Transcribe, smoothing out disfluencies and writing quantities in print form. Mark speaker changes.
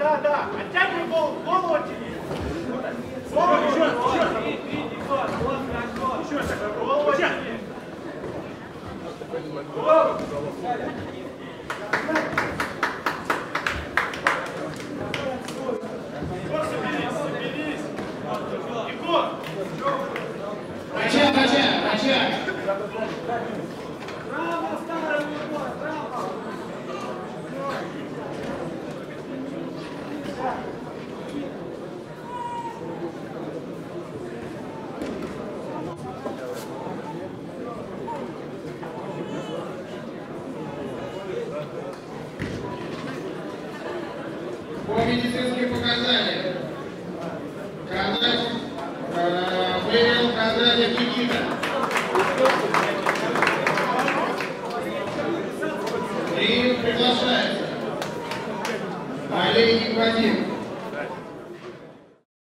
Speaker 1: Да. Оттягивай голову, голову оттяни. Голову еще. Голову оттяни. Соберись. Егор.
Speaker 2: Качай.
Speaker 1: Право, старый Егор, право.
Speaker 2: По медицинским показаниям. Выиграл Казанев Никита. Ринг приглашается. Олейник Вадим.